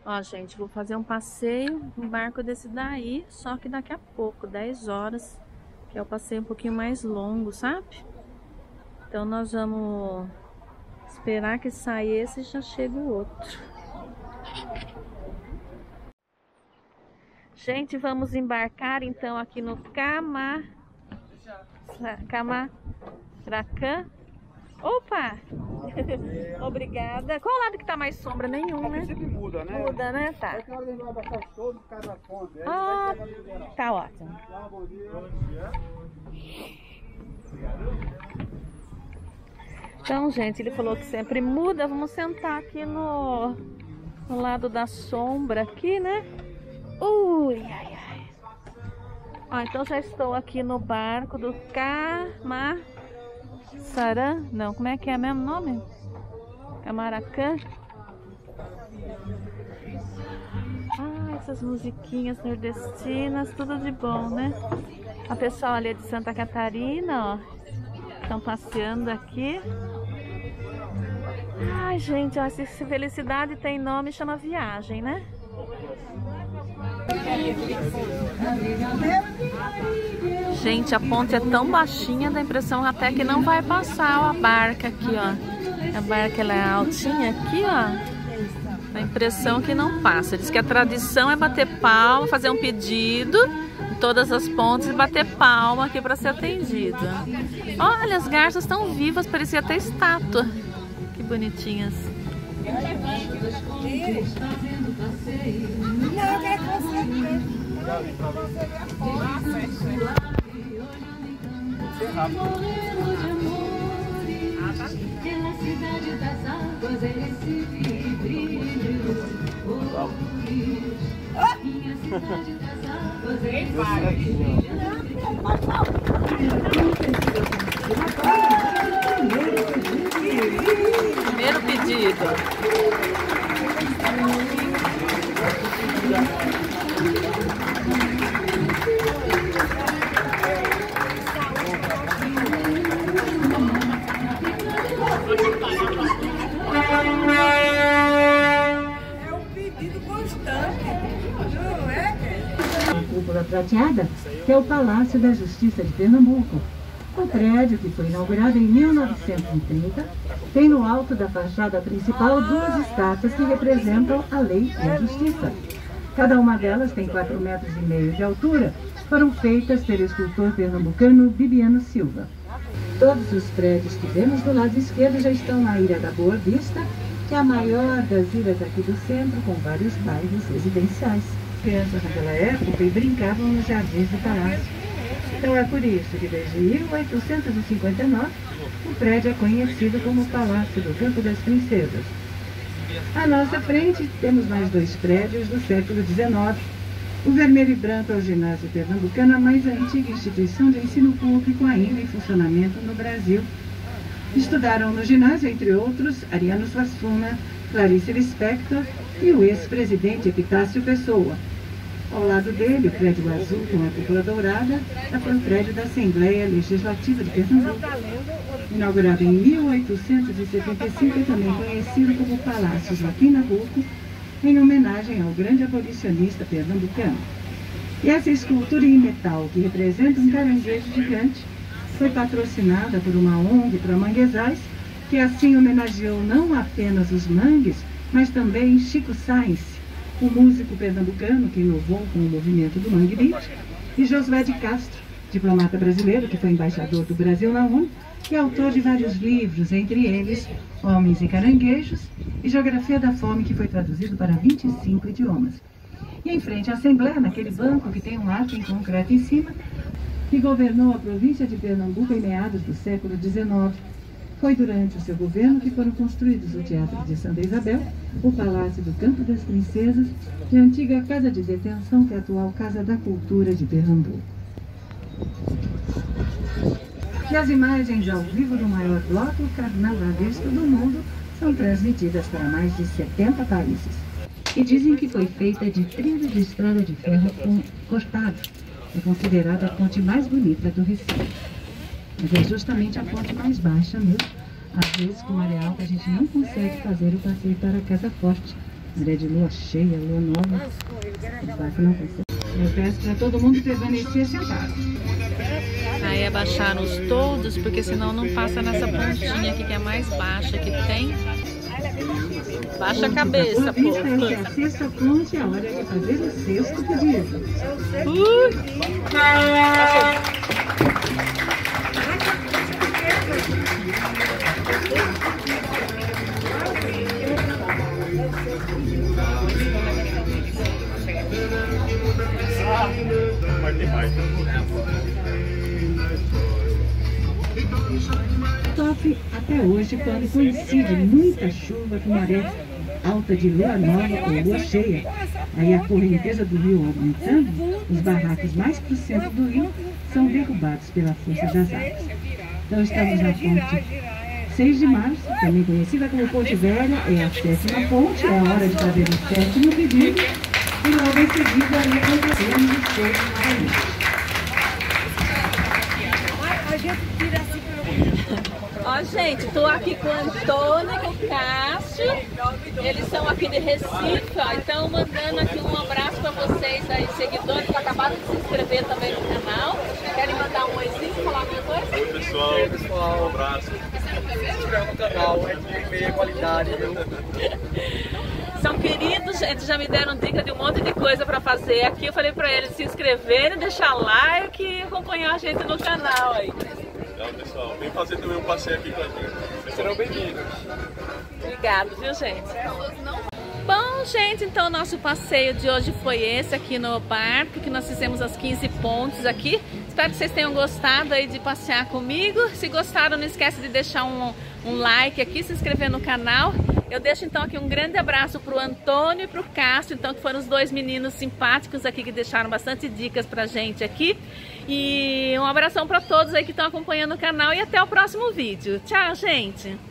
Ó, gente, vou fazer um passeio no barco desse daí, só que daqui a pouco, 10 horas, que é o passeio um pouquinho mais longo, sabe? Então nós vamos esperar que saia esse e já chega o outro. Gente, vamos embarcar então aqui no Camaracan. Opa! Obrigada. Qual lado que tá mais sombra? Nenhum, né? Sempre muda, né? Muda, né? Tá. É que a hora de abaixar todo por causa da fonte. Ah, tá ótimo. Bom dia. Então, gente, ele falou que sempre muda. Vamos sentar aqui no lado da sombra aqui, né? Ui, ai, ai. Ó, então já estou aqui no barco do Camaracan. Não, como é que é mesmo o nome? Camaracan. Ah, essas musiquinhas nordestinas, tudo de bom, né? A pessoal ali é de Santa Catarina, ó. Estão passeando aqui. Ai, gente, ó, se felicidade tem nome, chama viagem, né? Gente, a ponte é tão baixinha, dá a impressão até que não vai passar a barca aqui, ó. A barca ela é altinha aqui, ó. Dá a impressão que não passa. Diz que a tradição é bater palma, fazer um pedido em todas as pontes e bater palma aqui para ser atendido. Olha, as garças estão vivas, parecia até estátua. Que bonitinhas. Primeiro pedido. É um pedido constante, não é? A cúpula prateada, que é o Palácio da Justiça de Pernambuco. O prédio, que foi inaugurado em 1930, tem no alto da fachada principal duas estátuas que representam a lei e a justiça. Cada uma delas tem 4,5 metros de altura, foram feitas pelo escultor pernambucano Bibiano Silva. Todos os prédios que vemos do lado esquerdo já estão na Ilha da Boa Vista, que é a maior das ilhas aqui do centro, com vários bairros residenciais. Crianças naquela época brincavam nos jardins do palácio. Então é por isso que desde 1859 o prédio é conhecido como Palácio do Campo das Princesas. À nossa frente temos mais dois prédios do século XIX. O vermelho e branco é o Ginásio Pernambucano, a mais antiga instituição de ensino público ainda em funcionamento no Brasil. Estudaram no ginásio, entre outros, Ariano Suassuna, Clarice Lispector e o ex-presidente Epitácio Pessoa. Ao lado dele, o prédio azul com a cúpula dourada foi o prédio da Assembleia Legislativa de Pernambuco. Inaugurado em 1875 e também conhecido como Palácio Joaquim Nabuco, em homenagem ao grande abolicionista pernambucano. E essa escultura em metal, que representa um caranguejo gigante, foi patrocinada por uma ONG para manguezais, que assim homenageou não apenas os mangues, mas também Chico Sainz, o músico pernambucano que inovou com o movimento do Mangue Beat, e Josué de Castro, diplomata brasileiro que foi embaixador do Brasil na ONU e autor de vários livros, entre eles Homens e Caranguejos e Geografia da Fome, que foi traduzido para 25 idiomas. E em frente à Assembleia, naquele banco que tem um arco em concreto em cima, que governou a província de Pernambuco em meados do século XIX. Foi durante o seu governo que foram construídos o Teatro de Santa Isabel, o Palácio do Campo das Princesas e a antiga Casa de Detenção, que é a atual Casa da Cultura de Pernambuco. E as imagens ao vivo do maior bloco carnavalesco do mundo são transmitidas para mais de 70 países. E dizem que foi feita de trilhos de estrada de ferro cortados. É considerada a ponte mais bonita do Recife. Mas é justamente a ponte mais baixa mesmo, às vezes com areal que a gente não consegue fazer o passeio para a Casa Forte, Maré de lua cheia, lua nova. O barco não consegue. Eu peço para todo mundo permanecer sentado. Aí abaixaram os todos, porque senão não passa nessa pontinha aqui que é mais baixa que tem. Baixa a cabeça, pô. Esta é a sexta ponte, é a hora de fazer o sexto pedido. Sofre até hoje quando coincide muita chuva com maré alta de lua nova ou lua cheia. Aí a correnteza do rio aumentando, os barracos mais para o centro do rio são derrubados pela força das águas. Então estamos na ponte 6 de março, também conhecida como Ponte Velha, é a sétima ponte, é a hora de fazer o sétimo pedido e logo em seguida reconhecemos o sexto novamente. Ó, gente, tô aqui com o Antônio e com o Cássio. Eles são aqui de Recife, ó. Então, mandando aqui um abraço pra vocês aí, seguidores que acabaram de se inscrever também no canal. Querem mandar um oizinho, falar alguma coisa? Oi, pessoal. Oi, pessoal. Um abraço. Se inscreva no canal, é de meia qualidade, viu? São queridos, gente, já me deram dica de um monte de coisa pra fazer aqui. Eu falei pra eles se inscreverem, deixar like e acompanhar a gente no canal aí. Então, pessoal, vem fazer também um passeio aqui com a gente. Vocês serão bem-vindos. Obrigado, viu, gente? Bom, gente, então o nosso passeio de hoje foi esse aqui no barco, que nós fizemos as 15 pontes aqui. Espero que vocês tenham gostado aí de passear comigo. Se gostaram, não esquece de deixar um like aqui, se inscrever no canal. Eu deixo então aqui um grande abraço pro Antônio e pro Cássio, então, que foram os dois meninos simpáticos aqui que deixaram bastante dicas pra gente aqui. E um abração para todos aí que estão acompanhando o canal e até o próximo vídeo. Tchau, gente!